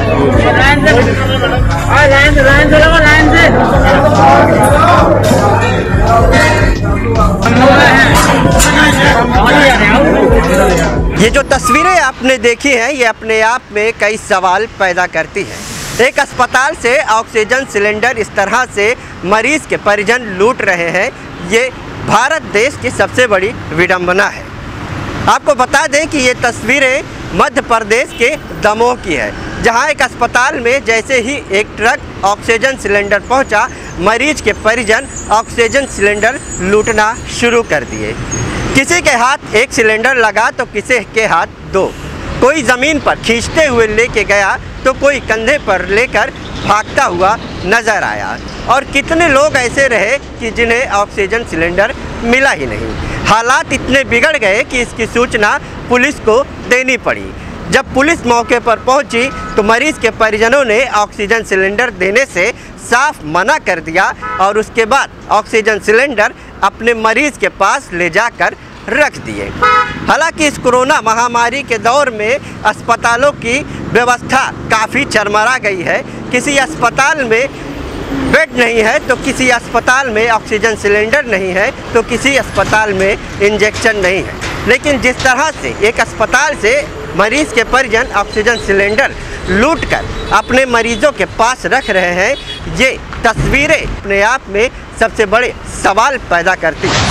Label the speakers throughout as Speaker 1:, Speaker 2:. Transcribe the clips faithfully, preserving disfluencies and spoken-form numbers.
Speaker 1: ये जो तस्वीरें आपने देखी हैं ये अपने आप में कई सवाल पैदा करती हैं। एक अस्पताल से ऑक्सीजन सिलेंडर इस तरह से मरीज के परिजन लूट रहे हैं, ये भारत देश की सबसे बड़ी विडंबना है। आपको बता दें कि ये तस्वीरें मध्य प्रदेश के दमोह की है, जहां एक अस्पताल में जैसे ही एक ट्रक ऑक्सीजन सिलेंडर पहुंचा, मरीज के परिजन ऑक्सीजन सिलेंडर लूटना शुरू कर दिए। किसी के हाथ एक सिलेंडर लगा तो किसी के हाथ दो, कोई ज़मीन पर खींचते हुए लेके गया तो कोई कंधे पर लेकर भागता हुआ नज़र आया। और कितने लोग ऐसे रहे कि जिन्हें ऑक्सीजन सिलेंडर मिला ही नहीं। हालात इतने बिगड़ गए कि इसकी सूचना पुलिस को देनी पड़ी। जब पुलिस मौके पर पहुंची तो मरीज़ के परिजनों ने ऑक्सीजन सिलेंडर देने से साफ मना कर दिया और उसके बाद ऑक्सीजन सिलेंडर अपने मरीज़ के पास ले जाकर रख दिए। हालांकि इस कोरोना महामारी के दौर में अस्पतालों की व्यवस्था काफ़ी चरमरा गई है। किसी अस्पताल में बेड नहीं है तो किसी अस्पताल में ऑक्सीजन सिलेंडर नहीं है तो किसी अस्पताल में इंजेक्शन नहीं है। लेकिन जिस तरह से एक अस्पताल से मरीज़ के परिजन ऑक्सीजन सिलेंडर लूटकर अपने मरीजों के पास रख रहे हैं, ये तस्वीरें अपने आप में सबसे बड़े सवाल पैदा करती हैं।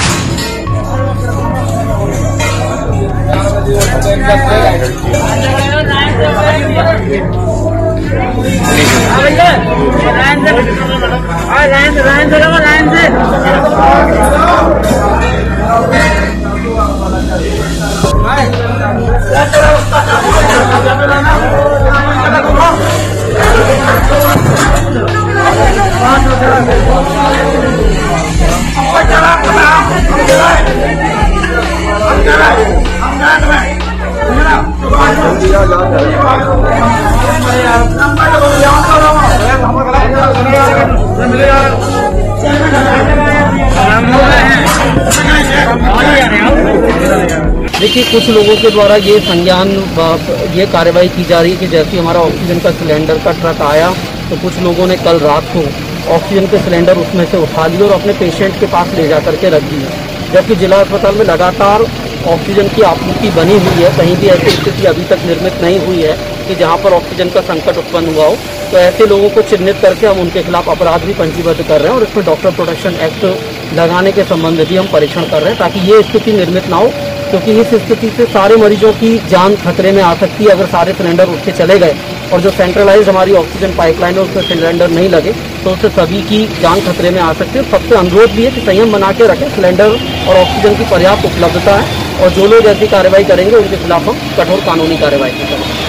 Speaker 2: देखिए, कुछ लोगों के द्वारा ये संज्ञान ये कार्रवाई की जा रही है कि जैसे हमारा ऑक्सीजन का सिलेंडर का ट्रक आया तो कुछ लोगों ने कल रात को ऑक्सीजन के सिलेंडर उसमें से उठा लिए और अपने पेशेंट के पास ले जा करके रख दिए, जबकि जिला अस्पताल में लगातार ऑक्सीजन की आपूर्ति बनी हुई है। कहीं भी ऐसी स्थिति अभी तक निर्मित नहीं हुई है कि जहां पर ऑक्सीजन का संकट उत्पन्न हुआ हो। तो ऐसे लोगों को चिन्हित करके हम उनके खिलाफ अपराध भी पंजीबद्ध कर रहे हैं और इसमें डॉक्टर प्रोटेक्शन एक्ट लगाने के संबंध में भी हम परीक्षण कर रहे हैं ताकि ये स्थिति निर्मित ना हो, क्योंकि इस स्थिति से सारे मरीजों की जान खतरे में आ सकती है। अगर सारे सिलेंडर उठ के चले गए और जो सेंट्रलाइज हमारी ऑक्सीजन पाइपलाइन है उसमें सिलेंडर नहीं लगे तो उससे सभी की जान खतरे में आ सकती है। सबसे अनुरोध भी है कि संयम बना के रखें, सिलेंडर और ऑक्सीजन की पर्याप्त उपलब्धता है और जो लोग ऐसी कार्रवाई करेंगे उनके खिलाफ हम कठोर कानूनी कार्रवाई करेंगे।